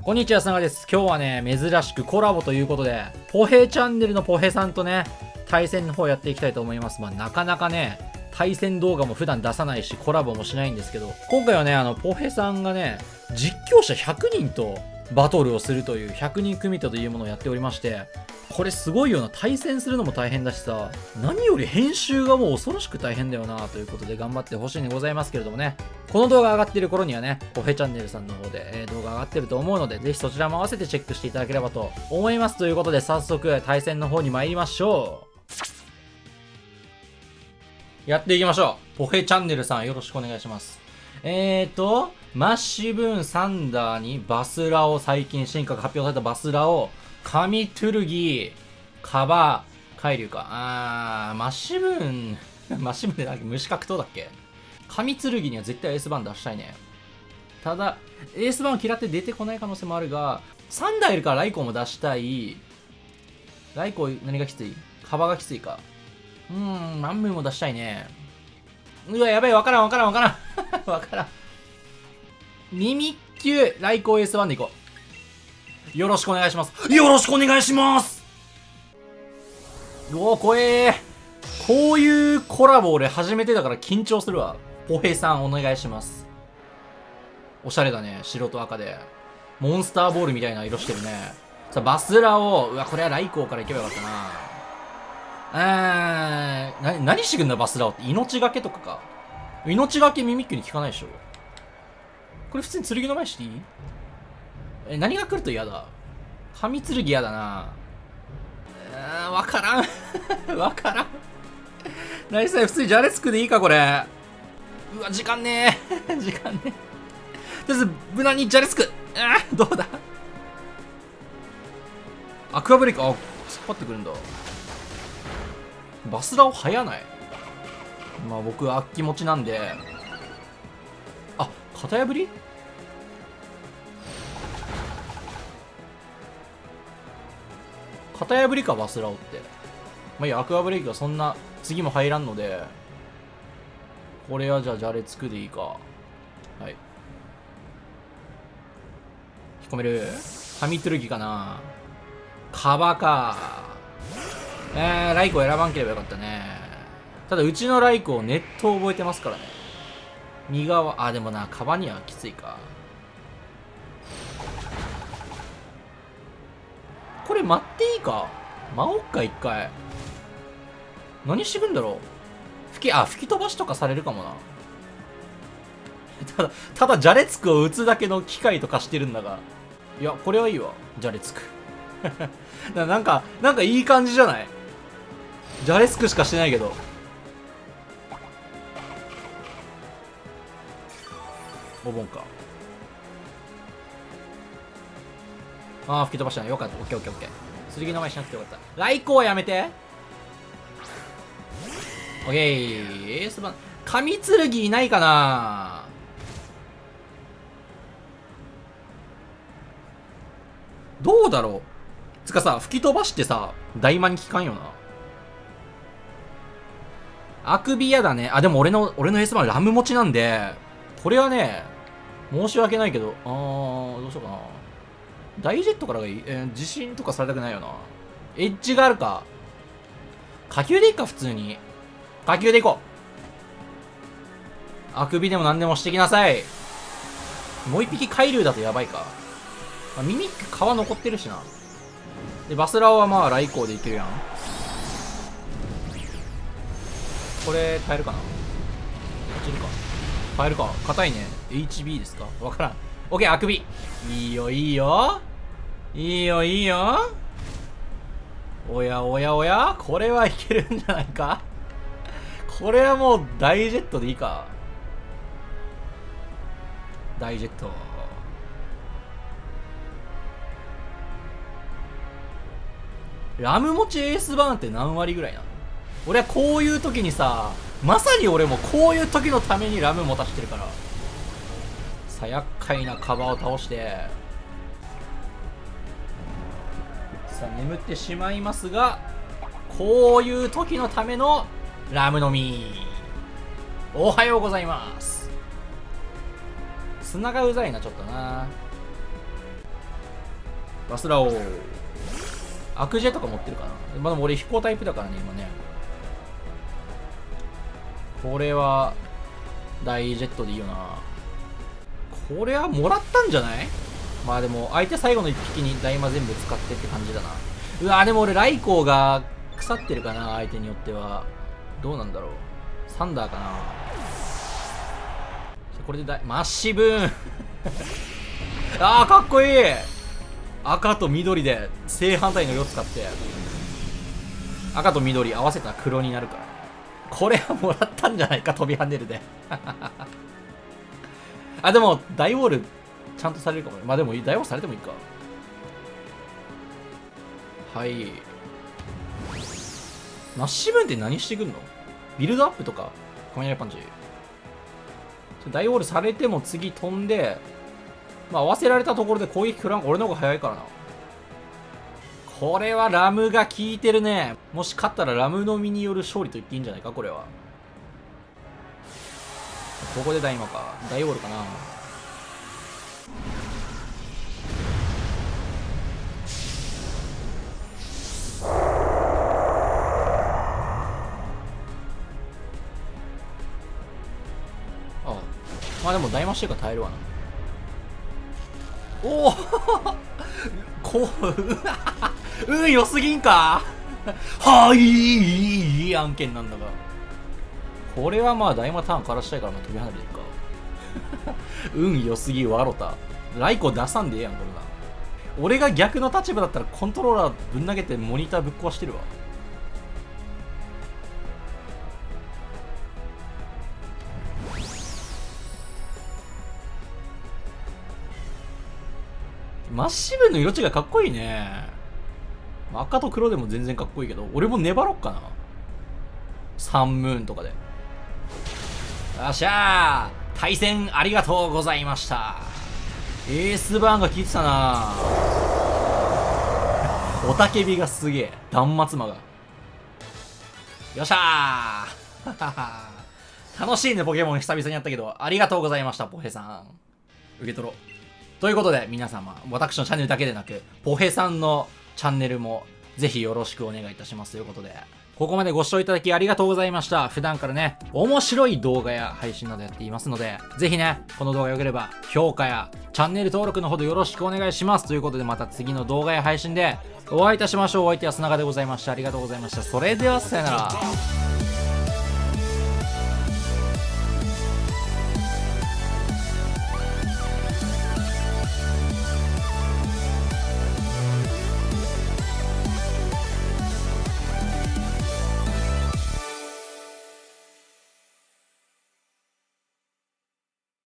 こんにちは、さながです。今日はね、珍しくコラボということで、ポヘチャンネルのポヘさんとね、対戦の方やっていきたいと思います。なかなかね、対戦動画も普段出さないし、コラボもしないんですけど、今回はね、ポヘさんがね、実況者100人とバトルをするという100人組手というものをやっておりまして、これすごいよな。対戦するのも大変だしさ、何より編集がもう恐ろしく大変だよなということで頑張ってほしいんでございますけれどもね。この動画上がっている頃にはね、ポヘチャンネルさんの方で、動画上がってると思うので、ぜひそちらも合わせてチェックしていただければと思います。ということで早速対戦の方に参りましょう。やっていきましょう。ポヘチャンネルさんよろしくお願いします。マッシブーンサンダーにバスラオ、最近進化が発表されたバスラオ、カミトゥルギー、カバー、海流か。マッシブーン、マッシブーンでなんか虫格闘だっけ？カミツルギには絶対エースバーン出したいね。ただ、エースバーン嫌って出てこない可能性もあるが、サンダーいるからライコーも出したい。ライコー何がきつい？カバーがきついか。マンムーも出したいね。うわ、やばい、わからん。わからん。ミミッキュー、ライコーエースバーンでいこう。よろしくお願いします。よろしくお願いします。おー、怖えー。こういうコラボ俺初めてだから緊張するわ。ポヘさんお願いします。おしゃれだね。白と赤で。モンスターボールみたいな色してるね。さあ、バスラを、うわ、これはライコーからいけばよかったな。何してくんだバスラオって。命がけとかか。命がけミミッキュに効かないでしょ。これ普通に剣の前していい？何が来ると嫌だ？神剣嫌だな。わからん。わからん。ナイス。普通にジャレスクでいいか、これ。うわ、時間ねえ。時間ねえ。とりあえず、無難にジャレスク。どうだ？アクアブレイク、突っ張ってくるんだ。バスラオ早ない？まあ僕、あっき持ちなんで。型破り？型破りか、バスラオって。まあいいや、アクアブレイクはそんな次も入らんので、これはじゃあジャレつくでいいか。はい。引っ込める？ハミトゥルギかな。カバか。ライコを選ばんければよかったね。ただうちのライコをネット覚えてますからね。右側、でもな、カバにはきついか。これ待っていいか？舞おっか、一回。何してくんだろう？吹き飛ばしとかされるかもな。ただ、ジャレツクを打つだけの機械とかしてるんだが。いや、これはいいわ。ジャレツク。なんかいい感じじゃない？ジャレツクしかしてないけど。お盆か。吹き飛ばしたね。よかった。オッケー。剣の前しなくてよかった。ライコーはやめて。オッケー。エースバン。神剣いないかな？どうだろう？つかさ、吹き飛ばしてさ、大魔に効かんよな。あくびやだね。でも俺のエースバンラム持ちなんで、これはね、申し訳ないけど、どうしようかな。大ジェットからがいい？地震とかされたくないよな。エッジがあるか。火球でいいか、普通に。火球でいこう。あくびでも何でもしてきなさい。もう一匹海流だとやばいか。ミミック皮残ってるしな。で、バスラオはまあ、ライコーでいけるやん。これ、耐えるかな？落ちるか。耐えるか。硬いね。HB ですか？わからん。オッケー、あくび。いいよ。おや、これはいけるんじゃないか？これはもう大ジェットでいいか。大ジェット。ラム持ちエースバーンって何割ぐらいなの？俺はこういう時にさ、まさに俺もこういう時のためにラム持たしてるから。さ、厄介なカバを倒して、さあ眠ってしまいますが、こういう時のためのラムの実。おはようございます。砂がうざいな、ちょっとな。 バスラオ。アクジェとか持ってるかな。まあでも俺飛行タイプだからね、今ね。これは、大ジェットでいいよな。これはもらったんじゃない？まあでも、相手最後の一匹に大魔全部使ってって感じだな。うわーでも俺、ライコーが腐ってるかな、相手によっては。どうなんだろう。サンダーかな。これでマッシブーンあーかっこいい。赤と緑で正反対の色使って、赤と緑合わせたら黒になるから。これはもらったんじゃないか、飛び跳ねるであ、でも大ウォールちゃんとされるかもね。まあでも大ウォールされてもいいか。はい。マッシブーンって何してくんの？ビルドアップとか雷パンチ。大ウォールされても次飛んで、まあ合わせられたところで攻撃食らん。俺の方が早いからな。これはラムが効いてるね。もし勝ったらラムのみによる勝利と言っていいんじゃないか、これは。ここで大魔か。大ウォールかな。ああ。まあでも大魔してるから耐えるわな。おおこう、良すぎんかはいいい案件なんだが。これはまあ大魔ターンからしたいから飛び離れていくか良すぎわろた。ライコ出さんでええやん、これな。俺が逆の立場だったらコントローラーぶん投げてモニターぶっ壊してるわ。マッシブの色違いかっこいいね。赤と黒でも全然かっこいいけど、俺も粘ろっかな。サンムーンとかで。よっしゃー、対戦ありがとうございました。エースバーンが効いてたな。おたけびがすげえ。断末魔が。よっしゃー楽しいね、ポケモン久々にやったけど、ありがとうございました、ポヘさん。受け取ろう。ということで、皆様、私のチャンネルだけでなく、ポヘさんのチャンネルもぜひよろしくお願いいたしますということで、ここまでご視聴いただきありがとうございました。普段からね、面白い動画や配信などやっていますので、ぜひね、この動画良ければ評価やチャンネル登録のほどよろしくお願いします。ということで、また次の動画や配信でお会いいたしましょう。お相手は砂川でございました。ありがとうございました。それでは、さよなら。